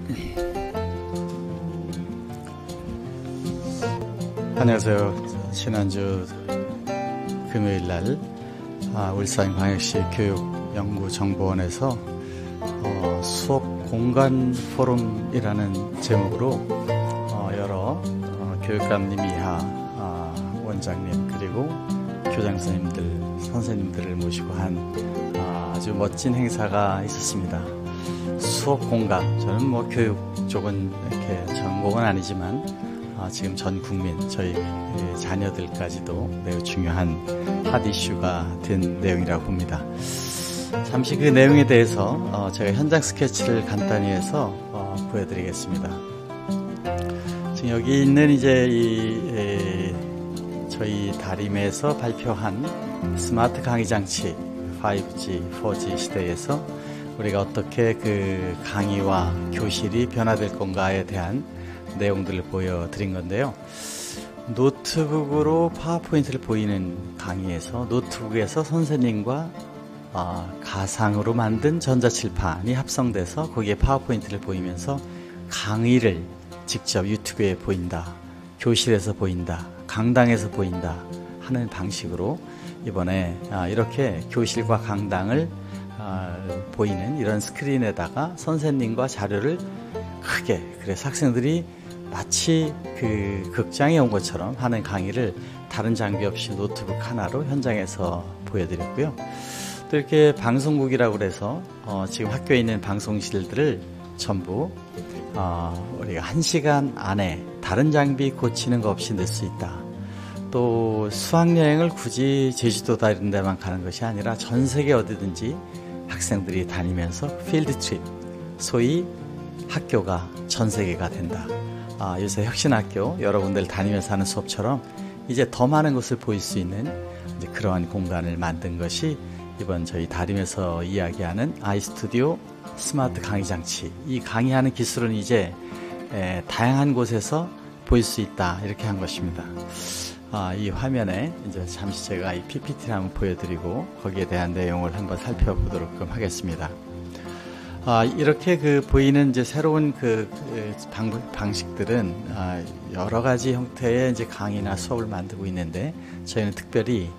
안녕하세요. 지난주 금요일날 울산광역시 교육연구정보원에서 수업 공간 포럼이라는 제목으로 여러 교육감님 이하 원장님 그리고 교장 선생님들을 모시고 한 아주 멋진 행사가 있었습니다. 수업 공감, 저는 교육 쪽은 이렇게 전공은 아니지만 지금 전 국민, 저희 자녀들까지도 매우 중요한 핫 이슈가 된 내용이라고 봅니다. 잠시 그 내용에 대해서 제가 현장 스케치를 간단히 해서 보여드리겠습니다. 지금 여기 있는 이제 저희 다림에서 발표한 스마트 강의 장치 5G, 4G 시대에서 우리가 어떻게 그 강의와 교실이 변화될 건가에 대한 내용들을 보여드린 건데요. 노트북으로 파워포인트를 보이는 강의에서 노트북에서 선생님과 가상으로 만든 전자칠판이 합성돼서 거기에 파워포인트를 보이면서 강의를 직접 유튜브에 보인다, 교실에서 보인다, 강당에서 보인다 하는 방식으로 이번에 이렇게 교실과 강당을 보이는 이런 스크린에다가 선생님과 자료를 크게, 그래서 학생들이 마치 그 극장에 온 것처럼 하는 강의를 다른 장비 없이 노트북 하나로 현장에서 보여드렸고요. 또 이렇게 방송국이라고 그래서 지금 학교에 있는 방송실들을 전부 우리가 1시간 안에 다른 장비 고치는 거 없이 낼 수 있다. 또 수학여행을 굳이 제주도다 이런 데만 가는 것이 아니라 전 세계 어디든지 학생들이 다니면서 필드 트립, 소위 학교가 전 세계가 된다. 요새 혁신학교 여러 군데를 다니면서 하는 수업처럼 이제 더 많은 것을 보일 수 있는 이제 그러한 공간을 만든 것이 이번 저희 다림에서 이야기하는 아이스튜디오 스마트 강의 장치. 이 강의하는 기술은 이제 다양한 곳에서 보일 수 있다 이렇게 한 것입니다. 이 화면에 이제 잠시 제가 이 PPT를 한번 보여드리고 거기에 대한 내용을 한번 살펴보도록 하겠습니다. 이렇게 보이는 이제 새로운 방식들은 여러 가지 형태의 이제 강의나 수업을 만들고 있는데 저희는 특별히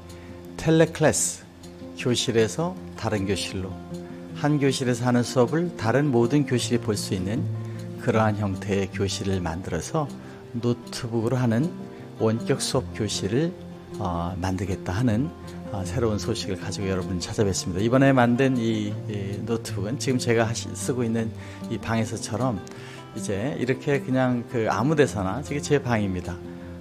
텔레클래스, 교실에서 다른 교실로, 한 교실에서 하는 수업을 다른 모든 교실이 볼 수 있는 그러한 형태의 교실을 만들어서 노트북으로 하는 원격 수업 교실을 만들겠다 하는 새로운 소식을 가지고 여러분 찾아뵙습니다. 이번에 만든 이 노트북은 지금 제가 쓰고 있는 이 방에서처럼 이제 이렇게 그냥 아무 데서나, 이게 제 방입니다.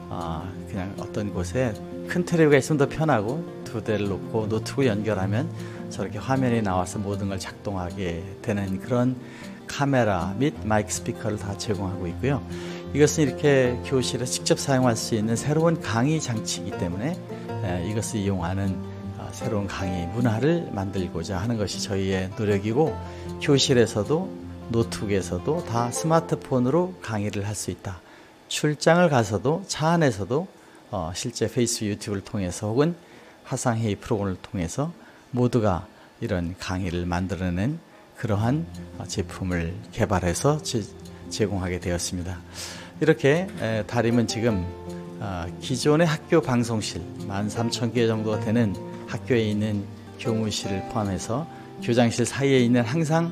그냥 어떤 곳에 큰 텔레비가 있으면 더 편하고 두 대를 놓고 노트북 연결하면 저렇게 화면이 나와서 모든 걸 작동하게 되는 그런 카메라 및 마이크 스피커를 다 제공하고 있고요. 이것은 이렇게 교실에 직접 사용할 수 있는 새로운 강의 장치이기 때문에 이것을 이용하는 새로운 강의 문화를 만들고자 하는 것이 저희의 노력이고, 교실에서도 노트북에서도 다 스마트폰으로 강의를 할 수 있다. 출장을 가서도 차 안에서도 실제 페이스북 유튜브를 통해서 혹은 화상회의 프로그램을 통해서 모두가 이런 강의를 만들어낸 그러한 제품을 개발해서 제공하게 되었습니다. 이렇게 다림은 지금 기존의 학교 방송실 13,000개 정도가 되는 학교에 있는 교무실을 포함해서 교장실 사이에 있는 항상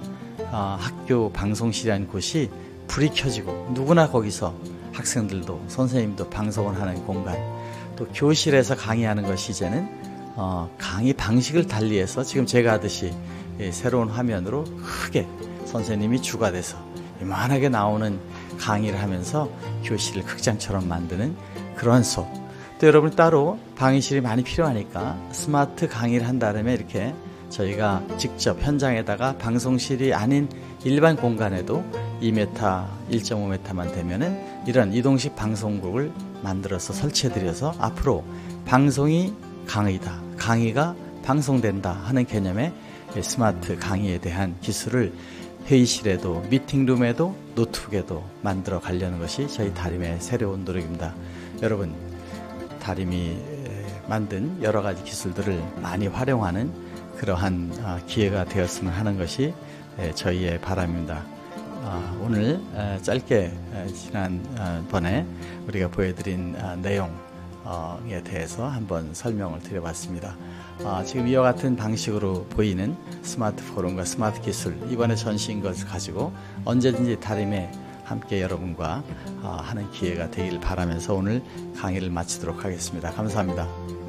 학교 방송실이라는 곳이 불이 켜지고 누구나 거기서 학생들도 선생님도 방송을 하는 공간, 또 교실에서 강의하는 것이 이제는 강의 방식을 달리해서 지금 제가 하듯이 새로운 화면으로 크게 선생님이 주가 돼서 이만하게 나오는 강의를 하면서 교실을 극장처럼 만드는 그런 수업. 또 여러분 따로 방위실이 많이 필요하니까 스마트 강의를 한 다음에 이렇게 저희가 직접 현장에다가 방송실이 아닌 일반 공간에도 2m, 1.5m만 되면은 이런 이동식 방송국을 만들어서 설치해드려서 앞으로 방송이 강의다, 강의가 방송된다 하는 개념의 스마트 강의에 대한 기술을 회의실에도, 미팅룸에도, 노트북에도 만들어 가려는 것이 저희 다림의 새로운 노력입니다. 여러분, 다림이 만든 여러 가지 기술들을 많이 활용하는 그러한 기회가 되었으면 하는 것이 저희의 바람입니다. 오늘 짧게 지난번에 우리가 보여드린 내용에 대해서 한번 설명을 드려봤습니다. 지금 이와 같은 방식으로 보이는 스마트 포럼과 스마트 기술, 이번에 전시인 것을 가지고 언제든지 다림에 함께 여러분과 하는 기회가 되길 바라면서 오늘 강의를 마치도록 하겠습니다. 감사합니다.